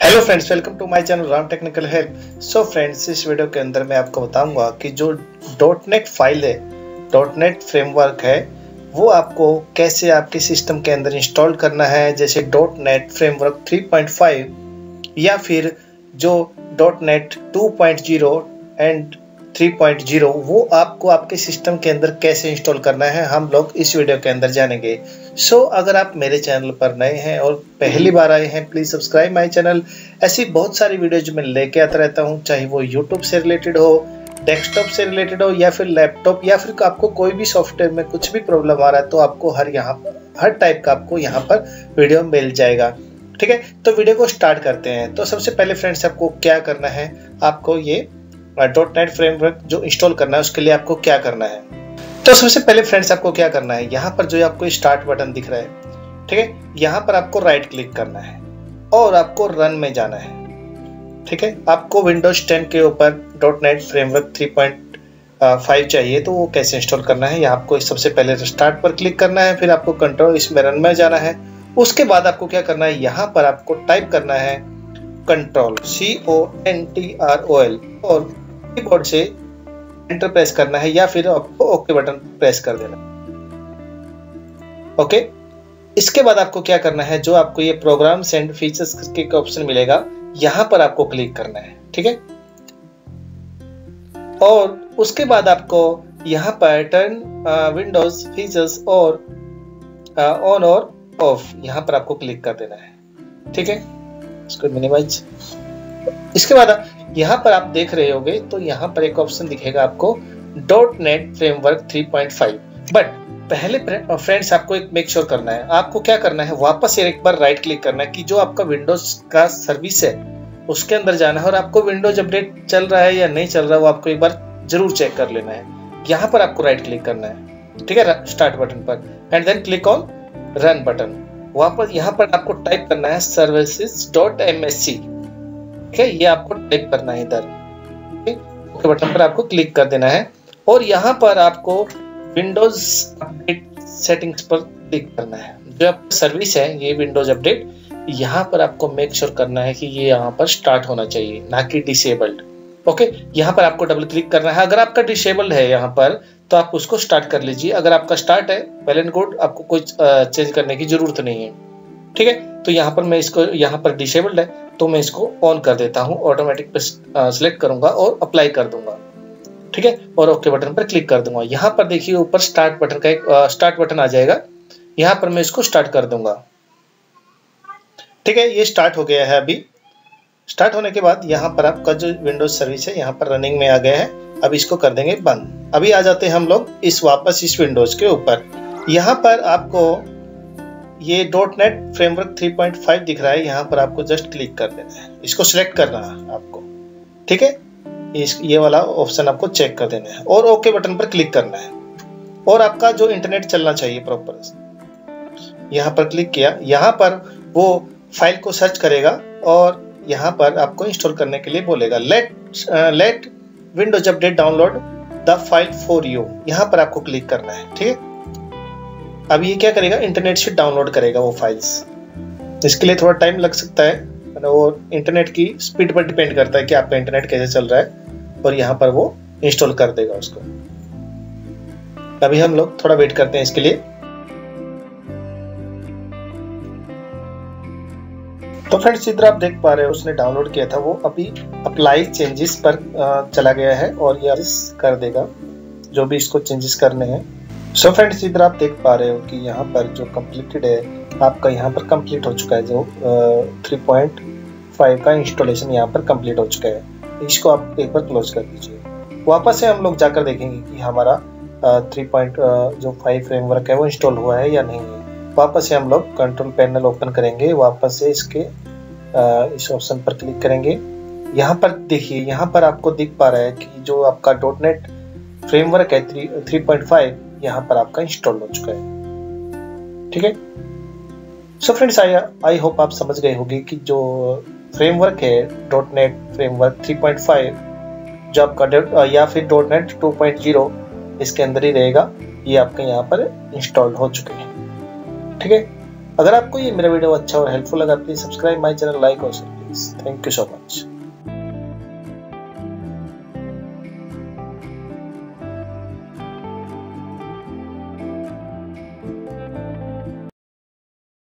Hello friends, welcome to my channel Ram technical help. So friends, इस video के अंदर मैं आपको बताऊंगा कि जो डॉटनेट फाइल है, डॉटनेट फ्रेमवर्क है, वो आपको कैसे आपके सिस्टम के अंदर इंस्टॉल करना है। जैसे डॉटनेट फ्रेमवर्क 3.5 या फिर जो डॉटनेट 2.0 एंड 3.0, वो आपको आपके सिस्टम के अंदर कैसे इंस्टॉल करना है, हम लोग इस वीडियो के अंदर जानेंगे। सो अगर आप मेरे चैनल पर नए हैं और पहली बार आए हैं, प्लीज सब्सक्राइब माय चैनल। ऐसी बहुत सारी वीडियो जो मैं लेके आता रहता हूँ, चाहे वो यूट्यूब से रिलेटेड हो, डेस्कटॉप से रिलेटेड हो, या फिर लैपटॉप, या फिर आपको कोई भी सॉफ्टवेयर में कुछ भी प्रॉब्लम आ रहा है तो आपको हर टाइप का आपको यहाँ पर वीडियो मिल जाएगा। ठीक है, तो वीडियो को स्टार्ट करते हैं। तो सबसे पहले फ्रेंड्स, आपको क्या करना है, आपको ये डॉटनेट फ्रेमवर्क जो इंस्टॉल करना है उसके लिए आपको क्या करना है। तो सबसे पहले फ्रेंड्स, आपको क्या करना है, यहाँ पर जो आपको स्टार्ट बटन दिख रहा है, ठीक है, यहाँ पर आपको राइट क्लिक करना है और आपको रन में जाना है। ठीक है, आपको विंडोज 10 के ऊपर डॉटनेट फ्रेमवर्क 3.5 चाहिए, तो वो कैसे इंस्टॉल करना है, यहाँ आपको सबसे पहले स्टार्ट पर क्लिक करना है, फिर आपको कंट्रोल इसमें रन में जाना है। उसके बाद आपको क्या करना है, यहाँ पर आपको टाइप करना है कंट्रोल CONTROL और कीबोर्ड से एंटर प्रेस करना है, या फिर आपको ओके बटन प्रेस कर देना। ओके, इसके बाद आपको क्या करना है, जो आपको ये प्रोग्राम्स एंड फीचर्स के ऑप्शन मिलेगा, यहां पर आपको क्लिक करना है। ठीक है, और उसके बाद आपको यहां पर टर्न विंडोज फीचर्स और ऑन और ऑफ, यहां पर आपको क्लिक कर देना है। ठीक है, इसको मिनिमाइज। इसके बाद यहाँ पर आप देख रहे होगे तो यहाँ पर एक ऑप्शन दिखेगा आपको डॉटनेट फ्रेमवर्क 3.5। बट पहले फ्रेंड्स, आपको एक मेक श्योर करना है, आपको क्या करना है, वापस एक बार राइट क्लिक करना है कि जो आपका विंडोज का सर्विस है उसके अंदर जाना है, और आपको विंडोज अपडेट चल रहा है या नहीं चल रहा है वो आपको एक बार जरूर चेक कर लेना है। यहाँ पर आपको राइट क्लिक करना है, ठीक है, स्टार्ट बटन पर, and then click on run button. वापस यहाँ पर आपको टाइप करना है services.msc। ठीक है, ये आपको टाइप करना है इधर। ओके बटन पर आपको क्लिक कर देना है, और यहाँ पर आपको विंडोज अपडेट सेटिंग्स पर क्लिक करना है। जो आपका सर्विस है ये विंडोज अपडेट, यहाँ पर आपको मेक श्योर करना है कि ये यहाँ पर स्टार्ट होना चाहिए, ना कि डिसेबल्ड। ओके, यहाँ पर आपको डबल क्लिक करना है। अगर आपका डिसेबल्ड है यहाँ पर तो आप उसको स्टार्ट कर लीजिए, अगर आपका स्टार्ट है वेल एंड गुड, आपको कोई चेंज करने की जरूरत नहीं है। ठीक है, तो यहाँ पर मैं इसको, यहाँ पर डिसेबल्ड है तो मैं इसको ऑन कर देता हूँ, ऑटोमेटिक पे सिलेक्ट करूंगा और अप्लाई कर दूंगा। ठीक है, और ओके बटन पर क्लिक कर दूंगा। यहाँ पर देखिए ऊपर स्टार्ट बटन का एक स्टार्ट बटन आ जाएगा, यहाँ पर मैं इसको स्टार्ट कर दूंगा। ठीक है, ये स्टार्ट हो गया है। अभी स्टार्ट होने के बाद यहाँ पर आपका जो विंडोज सर्विस है यहाँ पर रनिंग में आ गया है। अब इसको कर देंगे बंद। अभी आ जाते हैं हम लोग वापस इस विंडोज के ऊपर। यहाँ पर आपको ये डॉटनेट फ्रेमवर्क 3.5 दिख रहा है, यहाँ पर आपको जस्ट क्लिक कर देना है, इसको सिलेक्ट करना है आपको। ठीक है, ये वाला ऑप्शन आपको चेक कर देना है और ओके बटन पर क्लिक करना है, और आपका जो इंटरनेट चलना चाहिए प्रॉपर, यहाँ पर क्लिक किया। यहाँ पर वो फाइल को सर्च करेगा और यहाँ पर आपको इंस्टॉल करने के लिए बोलेगा let Windows update download the file for you, यहाँ पर आपको क्लिक करना है। ठीक है, अब ये क्या करेगा, इंटरनेट से डाउनलोड करेगा वो फाइल्स। इसके लिए थोड़ा टाइम लग सकता है, वो इंटरनेट की स्पीड पर डिपेंड करता है कि आपका इंटरनेट कैसे चल रहा है, और यहाँ पर वो इंस्टॉल कर देगा उसको। अभी हम लोग थोड़ा वेट करते हैं इसके लिए। तो फ्रेंड्स, इधर आप देख पा रहे हो उसने डाउनलोड किया था, वो अभी अप्लाई चेंजेस पर चला गया है और ये कर देगा जो भी इसको चेंजेस करने हैं। सो फ्रेंड्स, इधर आप देख पा रहे हो कि यहाँ पर जो कंप्लीटेड है आपका, यहाँ पर कंप्लीट हो चुका है, जो 3.5 का इंस्टॉलेशन यहाँ पर कंप्लीट हो चुका है। इसको आप एक बार क्लोज कर दीजिए। वापस से हम लोग जाकर देखेंगे कि हमारा 3.5 फ्रेमवर्क है वो इंस्टॉल हुआ है या नहीं है। वापस से हम लोग कंट्रोल पैनल ओपन करेंगे, वापस से इसके इस ऑप्शन पर क्लिक करेंगे। यहाँ पर देखिए, यहाँ पर आपको दिख पा रहा है कि जो आपका डॉटनेट फ्रेमवर्क है 3.5 यहाँ पर आपका इंस्टॉल हो चुका है। ठीक है, सो फ्रेंड्स, आई होप आप समझ गए होंगे कि जो फ्रेमवर्क है डॉटनेट फ्रेमवर्क 3.5 जो आपका या फिर डॉटनेट 2.0 इसके अंदर ही रहेगा, ये आपके यहाँ पर इंस्टॉल्ड हो चुके हैं। ठीक है, अगर आपको ये मेरा वीडियो अच्छा और हेल्पफुल लगा, please subscribe my channel, like और share. Friends, thank you so much.